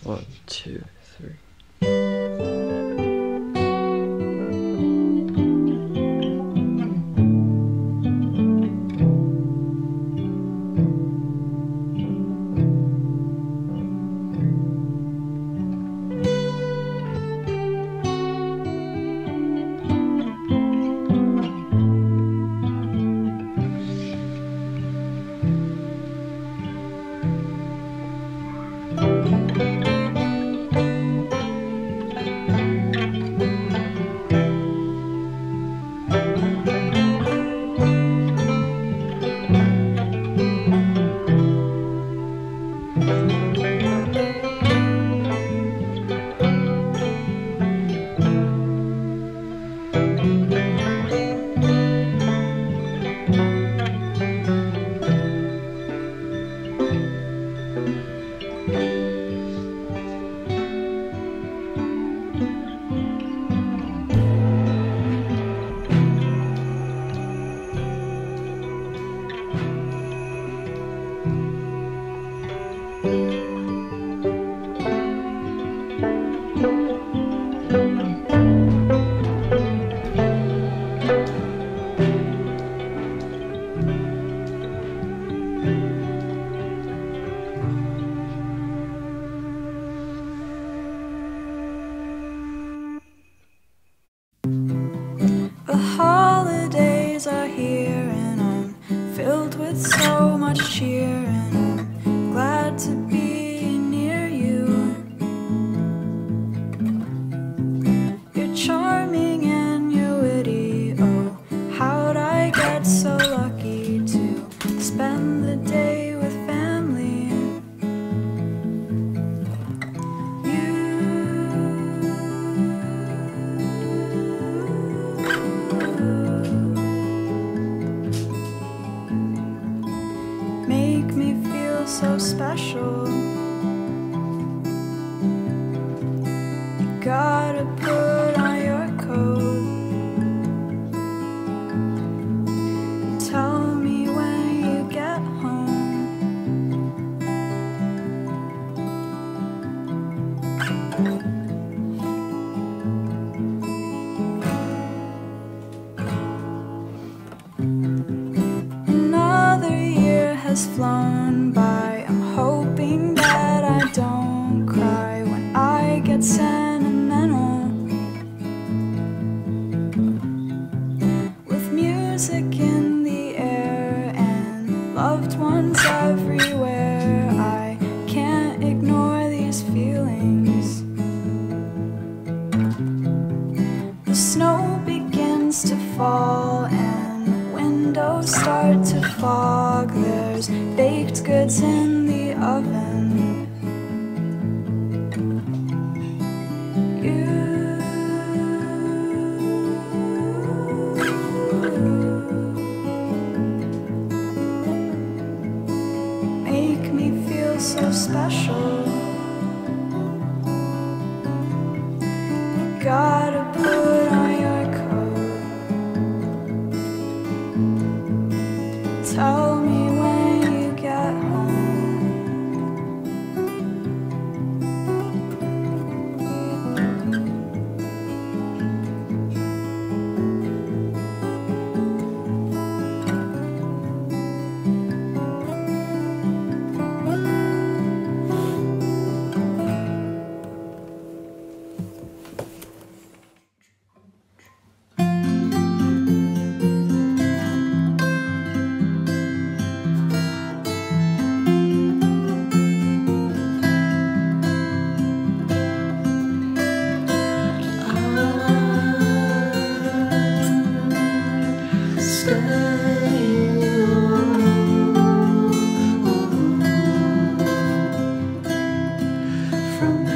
1, 2, 3. The holidays are here and I'm filled with so much cheer, and I'm glad to be near you. You're charming and you're witty, oh, how'd I get so lucky to spend the day with family? Make me feel so special. You gotta put on your coat. Tell me when you get home. Another year has flown by. I'm hoping that I don't cry when I get sentimental. With music in the air and loved ones everywhere, I can't ignore these feelings. The snow begins to fall and windows start to fog. There's baked goods in the oven. You make me feel so special. You gotta put on your coat. Tell me when you get home. From